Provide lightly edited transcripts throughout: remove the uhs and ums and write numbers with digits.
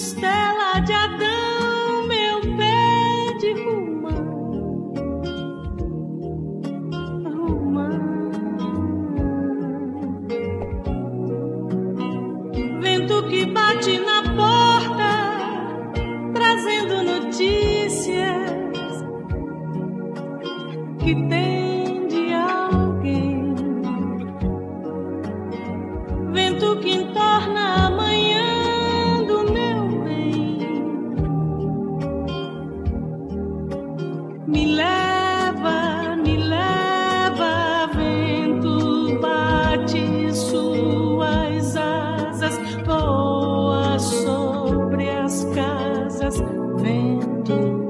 costela de Adão, meu pé de romã, romã. Vento que bate na porta, trazendo notícias que tem de alguém. Vento que entorna a manhã do meu bem. Me leva, vento, bate suas asas, voa sobre as casas, vento.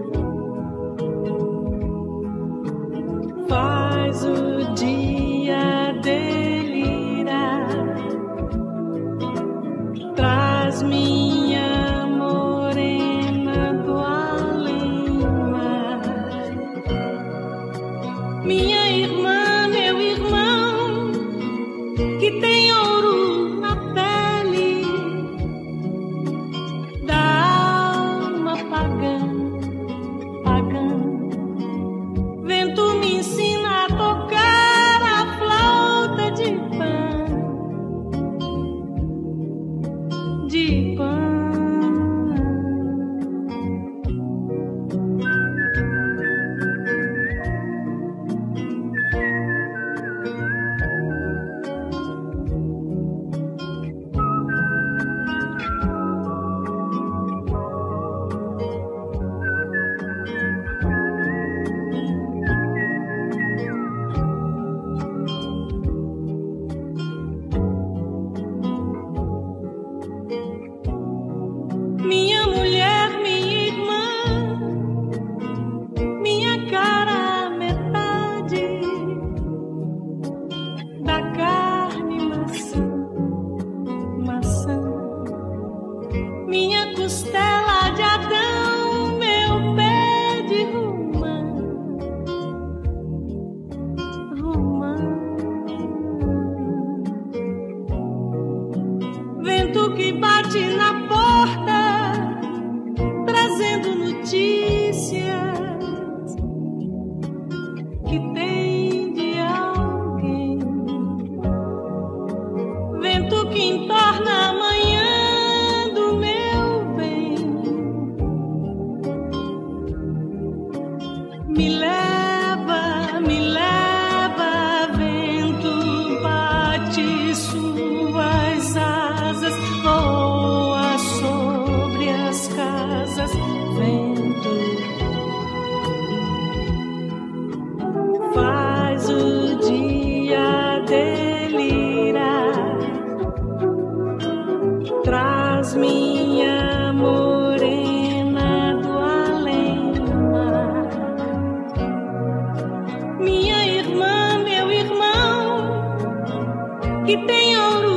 Faz o dia delirar, traz minha morena do além-mar, minha irmã, meu irmão, que tem ouro na pele da alma pagã, pagã. Vento me ensina a tocar a flauta de Pan, de Pan. Minha mulher, minha irmã, minha cara metade da carne maçã, maçã. Minha costela de Adão, meu pé de romã, romã. Vento que bate na porta, trazendo notícias que tem de alguém. Vento que entorna a manhã do meu bem. Me leva, vento, bate suas asas, voa sobre as casas, vento. Faz o dia delirar, traz minha morena do além-mar, minha irmã, meu irmão, que tem ouro